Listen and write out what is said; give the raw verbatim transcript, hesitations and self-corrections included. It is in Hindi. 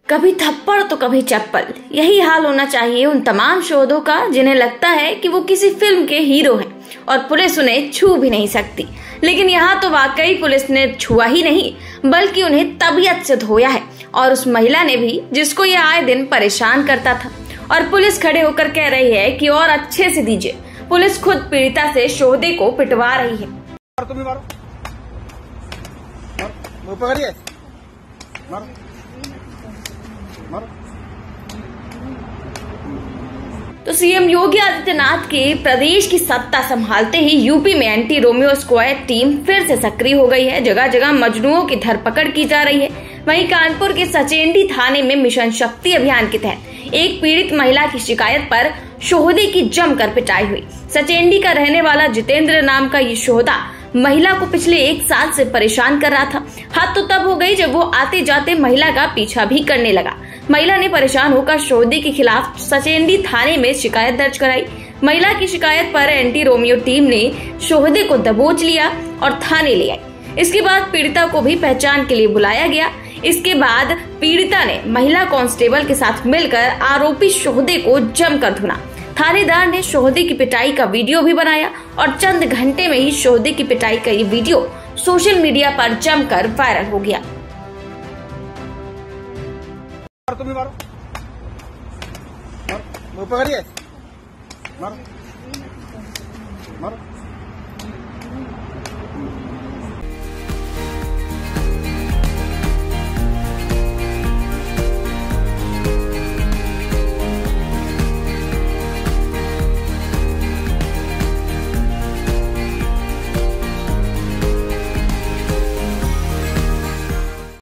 कभी थप्पड़ तो कभी चप्पल, यही हाल होना चाहिए उन तमाम शोधों का जिन्हें लगता है कि वो किसी फिल्म के हीरो हैं और पुलिस उन्हें छू भी नहीं सकती। लेकिन यहाँ तो वाकई पुलिस ने छुआ ही नहीं बल्कि उन्हें तबीयत से धोया है, और उस महिला ने भी जिसको ये आए दिन परेशान करता था। और पुलिस खड़े होकर कह रही है कि और अच्छे से दीजिए। पुलिस खुद पीड़िता से शोधे को पिटवा रही है। तुम मारो, मारो, पकड़िए, मारो, मारो। तो सीएम योगी आदित्यनाथ के प्रदेश की सत्ता संभालते ही यूपी में एंटी रोमियो स्क्वाड टीम फिर से सक्रिय हो गई है। जगह जगह मजनुओं की धरपकड़ की जा रही है। वहीं कानपुर के सचेंडी थाने में मिशन शक्ति अभियान के तहत एक पीड़ित महिला की शिकायत पर शोहदे की जमकर पिटाई हुई। सचेंडी का रहने वाला जितेंद्र नाम का ये शोहदा महिला को पिछले एक साल से परेशान कर रहा था। हद तो तब हो गई जब वो आते जाते महिला का पीछा भी करने लगा। महिला ने परेशान होकर शोहदे के खिलाफ सचेंडी थाने में शिकायत दर्ज कराई। महिला की शिकायत पर एंटी रोमियो टीम ने शोहदे को दबोच लिया और थाने ले आई। इसके बाद पीड़िता को भी पहचान के लिए बुलाया गया। इसके बाद पीड़िता ने महिला कांस्टेबल के साथ मिलकर आरोपी शोहदे को जमकर धुना। थानेदार ने शोहदे की पिटाई का वीडियो भी बनाया और चंद घंटे में ही शोहदे की पिटाई का ये वीडियो सोशल मीडिया पर जमकर वायरल हो गया। तुम मारो, मारो, पकड़िए, मारो, मारो।